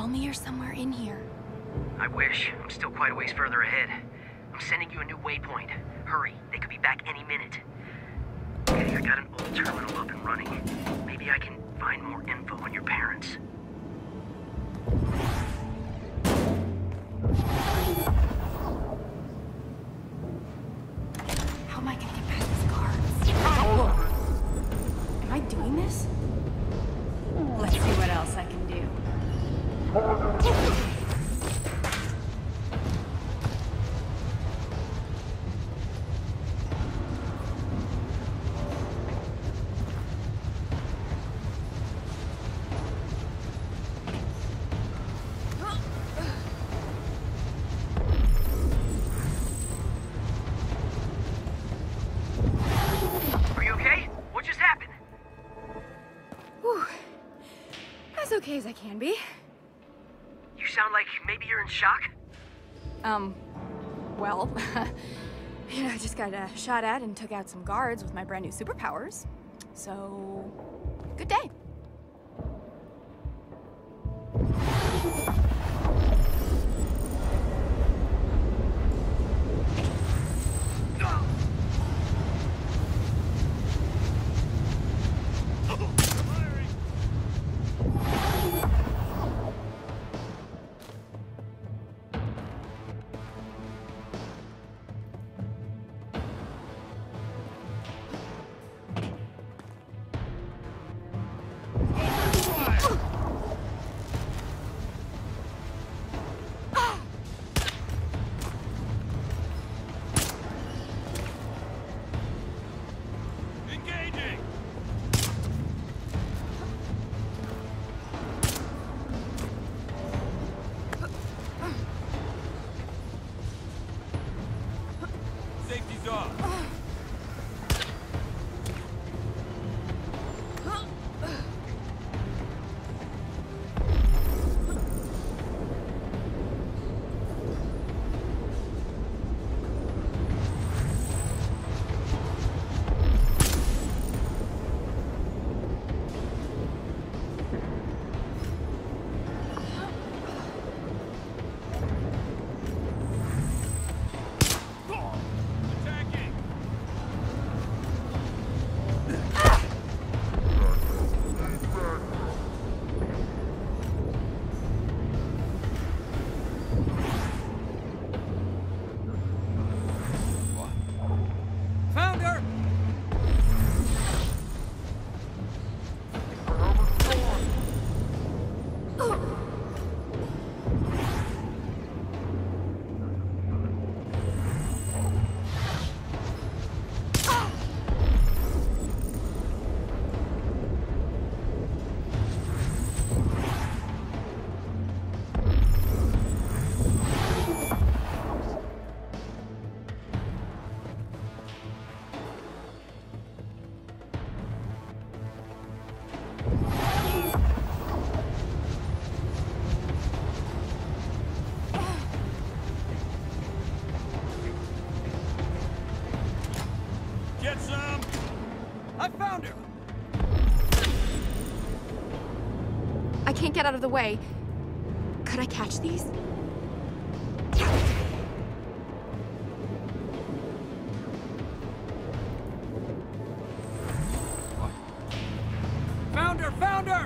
Tell me you're somewhere in here. I wish. I'm still quite a ways further ahead. I'm sending you a new waypoint. Hurry, they could be back any minute. Okay, I got an old terminal up and running. Maybe I can find more info on your parents. How am I gonna get past these guards? Whoa. Am I doing this? Let's see what else I can do. Okay as I can be. You sound like maybe you're in shock? Well, you know, I just got shot at and took out some guards with my brand new superpowers. So, good day. I can't get out of the way. Could I catch these? Found her! Found her!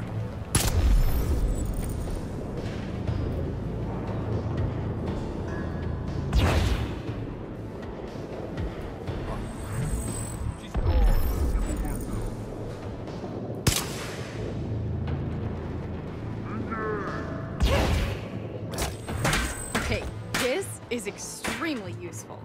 Is extremely useful.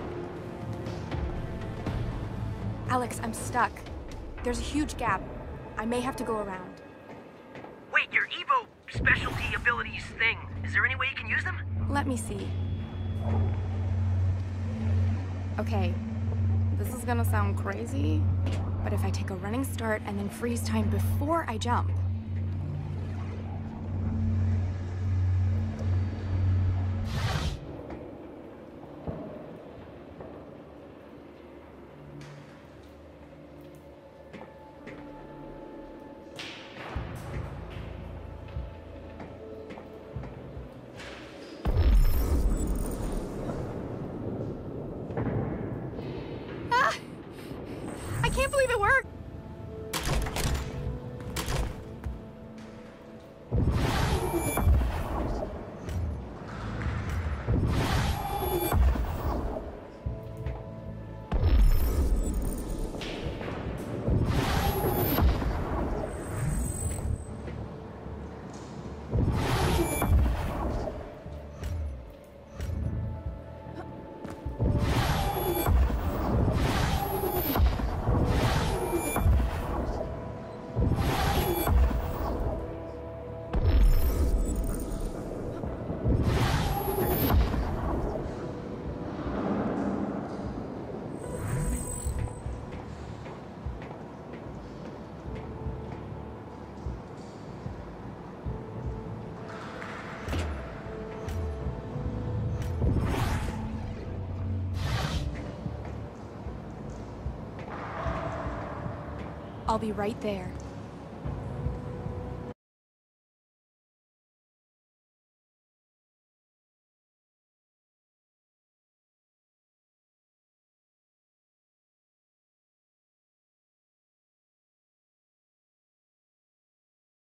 Alex, I'm stuck. There's a huge gap. I may have to go around. Wait, your Evo specialty abilities thing. Is there any way you can use them? Let me see. Okay, this is gonna sound crazy, but if I take a running start and then freeze time before I jump... I can't believe it worked! I'll be right there.